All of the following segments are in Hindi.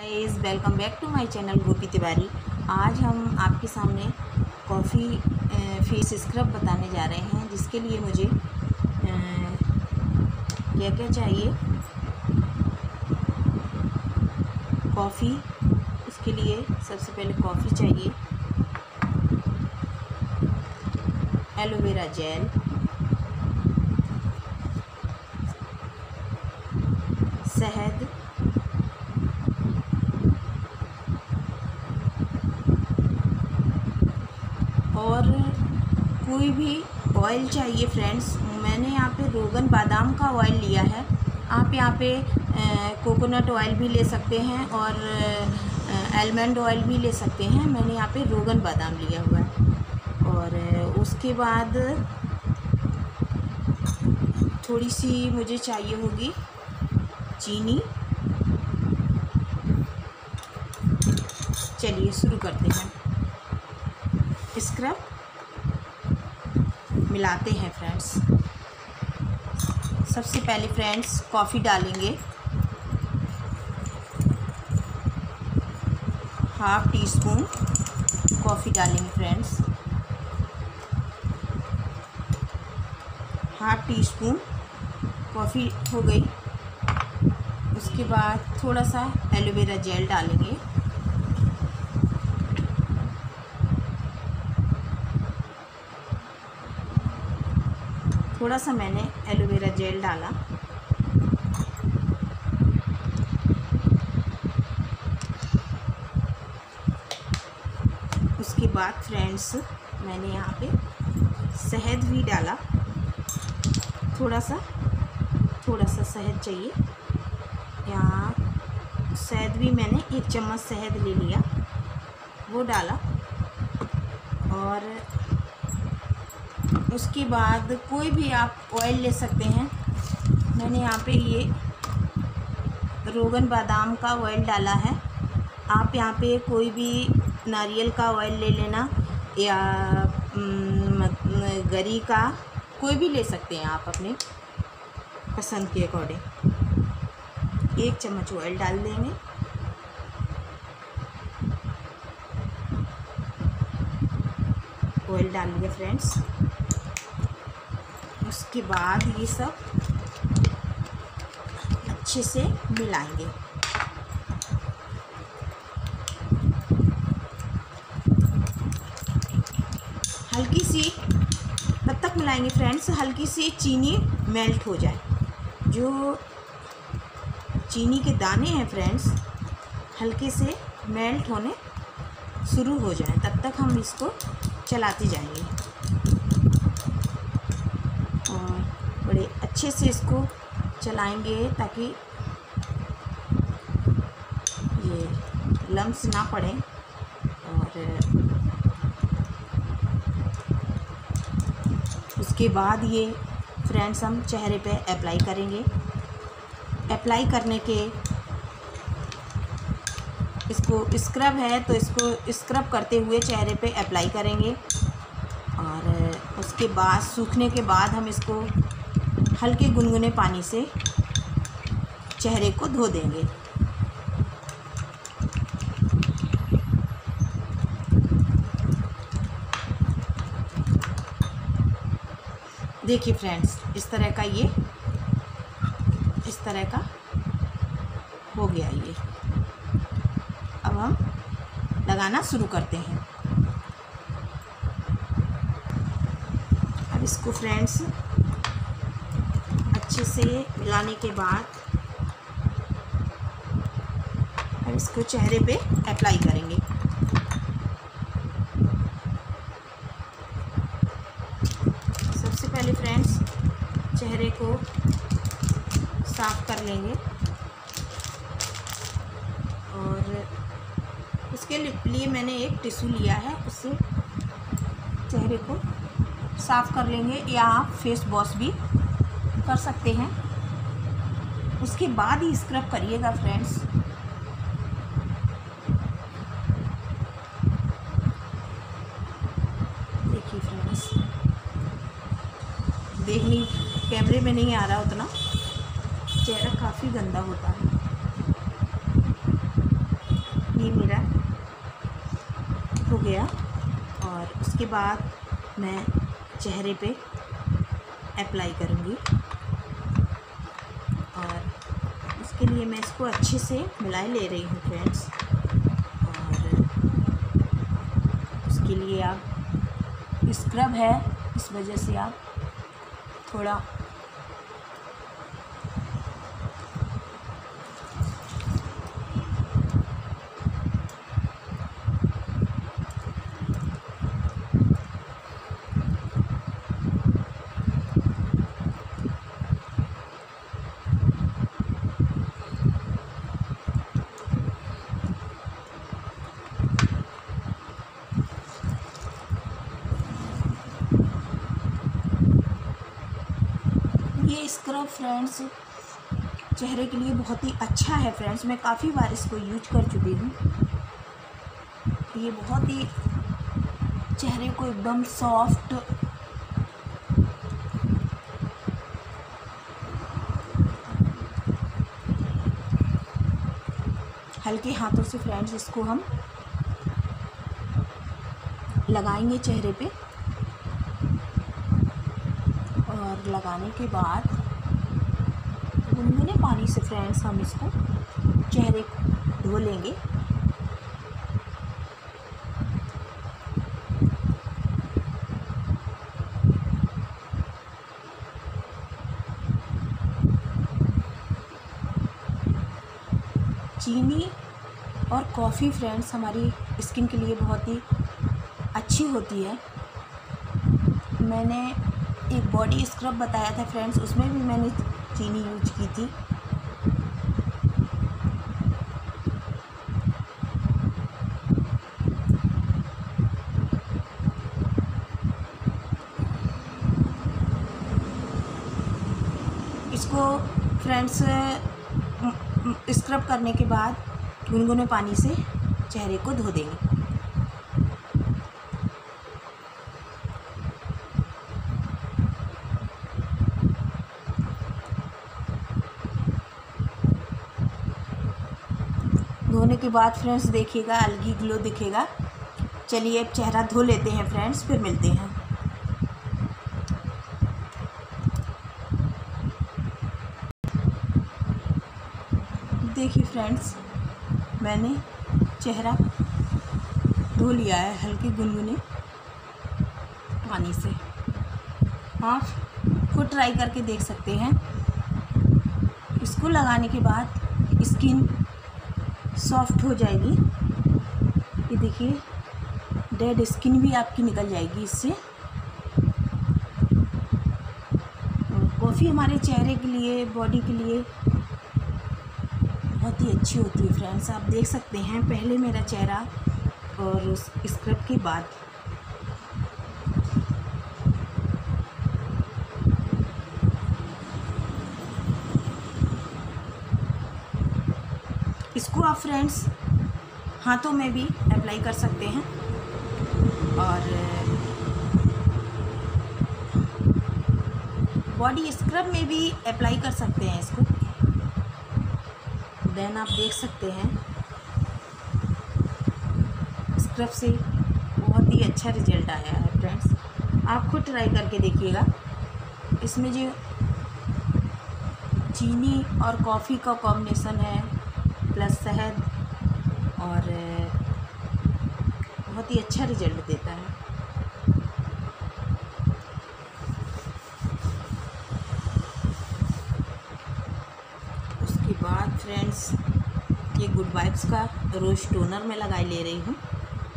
Guys, welcome back to my channel Gopi Tiwari. आज हम आपके सामने कॉफ़ी फेस स्क्रब बताने जा रहे हैं, जिसके लिए मुझे क्या क्या चाहिए। कॉफ़ी, इसके लिए सबसे पहले कॉफ़ी चाहिए, एलोवेरा जेल, शहद, और कोई भी ऑयल चाहिए फ्रेंड्स। मैंने यहाँ पे रोगन बादाम का ऑयल लिया है। आप यहाँ पे कोकोनट ऑयल भी ले सकते हैं और आलमंड ऑयल भी ले सकते हैं। मैंने यहाँ पे रोगन बादाम लिया हुआ है। और उसके बाद थोड़ी सी मुझे चाहिए होगी चीनी। चलिए शुरू करते हैं। स्क्रब मिलाते हैं फ्रेंड्स। सबसे पहले फ्रेंड्स कॉफ़ी डालेंगे, हाफ टी स्पून कॉफ़ी डालेंगे friends. Half teaspoon coffee हो गई। उसके बाद थोड़ा सा एलोवेरा जेल डालेंगे। थोड़ा सा मैंने एलोवेरा जेल डाला। उसके बाद फ्रेंड्स मैंने यहाँ पे शहद भी डाला। थोड़ा सा शहद चाहिए। यहाँ शहद भी मैंने 1 चम्मच शहद ले लिया, वो डाला। और उसके बाद कोई भी आप ऑयल ले सकते हैं। मैंने यहाँ पे ये रोगन बादाम का ऑयल डाला है। आप यहाँ पे कोई भी नारियल का ऑयल ले लेना या गरी का, कोई भी ले सकते हैं आप अपने पसंद के अकॉर्डिंग। 1 चम्मच ऑयल डाल देंगे। ऑयल डाल लिया फ्रेंड्स। उसके बाद ये सब अच्छे से मिलाएंगे। हल्की सी तब तक मिलाएंगे फ्रेंड्स, हल्की सी चीनी मेल्ट हो जाए। जो चीनी के दाने हैं फ्रेंड्स हल्के से मेल्ट होने शुरू हो जाए, तब तक हम इसको चलाते जाएंगे और बड़े अच्छे से इसको चलाएंगे ताकि ये लम्स ना पड़े। और उसके बाद ये फ्रेंड्स हम चेहरे पे अप्लाई करेंगे। अप्लाई करने के इसको स्क्रब है तो इसको स्क्रब करते हुए चेहरे पे अप्लाई करेंगे। और उसके बाद सूखने के बाद हम इसको हल्के गुनगुने पानी से चेहरे को धो देंगे। देखिए फ्रेंड्स इस तरह का हो गया ये। अब हम लगाना शुरू करते हैं। अब इसको फ्रेंड्स अच्छे से मिलाने के बाद अब इसको चेहरे पे अप्लाई करेंगे। सबसे पहले फ्रेंड्स चेहरे को साफ कर लेंगे और उसके लिए मैंने एक टिश्यू लिया है, उससे चेहरे को साफ कर लेंगे, या आप फेस वॉश भी कर सकते हैं। उसके बाद ही स्क्रब करिएगा फ्रेंड्स। देखिए फ्रेंड्स, देखने कैमरे में नहीं आ रहा उतना, चेहरा काफ़ी गंदा होता है। ये मेरा हो गया। और उसके बाद मैं चेहरे पे अप्लाई करूँगी और उसके लिए मैं इसको अच्छे से मिला ले रही हूँ फ्रेंड्स। और उसके लिए आप स्क्रब है, इस वजह से आप थोड़ा ये स्क्रब फ्रेंड्स चेहरे के लिए बहुत ही अच्छा है फ्रेंड्स। मैं काफ़ी बार इसको यूज कर चुकी हूँ। ये बहुत ही चेहरे को एकदम सॉफ्ट हल्के हाथों से फ्रेंड्स इसको हम लगाएंगे चेहरे पे। और लगाने के बाद गुनगुने पानी से फ्रेंड्स हम इसको चेहरे को धो लेंगे। चीनी और कॉफ़ी फ्रेंड्स हमारी स्किन के लिए बहुत ही अच्छी होती है। मैंने एक बॉडी स्क्रब बताया था फ्रेंड्स, उसमें भी मैंने चीनी यूज की थी। इसको फ्रेंड्स स्क्रब करने के बाद गुनगुने पानी से चेहरे को धो देंगे। धोने के बाद फ्रेंड्स देखिएगा अलग ही ग्लो दिखेगा। चलिए अब चेहरा धो लेते हैं फ्रेंड्स, फिर मिलते हैं। देखिए फ्रेंड्स मैंने चेहरा धो लिया है हल्के गुनगुने पानी से। आप खुद ट्राई करके देख सकते हैं। इसको लगाने के बाद स्किन सॉफ्ट हो जाएगी। ये देखिए डेड स्किन भी आपकी निकल जाएगी इससे। कॉफ़ी हमारे चेहरे के लिए, बॉडी के लिए बहुत ही अच्छी होती है फ्रेंड्स। आप देख सकते हैं पहले मेरा चेहरा और उस स्क्रब के बाद। इसको आप फ्रेंड्स हाथों में भी अप्लाई कर सकते हैं और बॉडी स्क्रब में भी अप्लाई कर सकते हैं इसको। देन आप देख सकते हैं स्क्रब से बहुत ही अच्छा रिजल्ट आया है फ्रेंड्स। आप खुद ट्राई करके देखिएगा। इसमें जो चीनी और कॉफ़ी का कॉम्बिनेशन है प्लस शहद और बहुत ही अच्छा रिजल्ट देता है। उसके बाद फ्रेंड्स ये गुड वाइब्स का रोज टोनर मैं लगाई ले रही हूँ।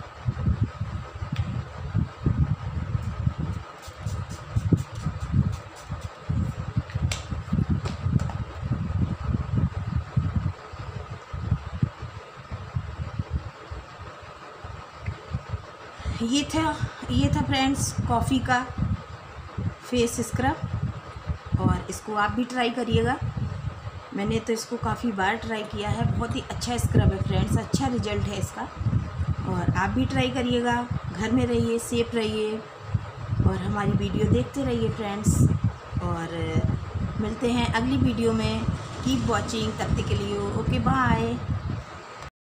ये था फ्रेंड्स कॉफ़ी का फेस स्क्रब और इसको आप भी ट्राई करिएगा। मैंने तो इसको काफ़ी बार ट्राई किया है। बहुत ही अच्छा स्क्रब है फ्रेंड्स, अच्छा रिजल्ट है इसका और आप भी ट्राई करिएगा। घर में रहिए, सेफ रहिए और हमारी वीडियो देखते रहिए फ्रेंड्स। और मिलते हैं अगली वीडियो में। कीप वॉचिंग, तब तक के लिए ओके बाय।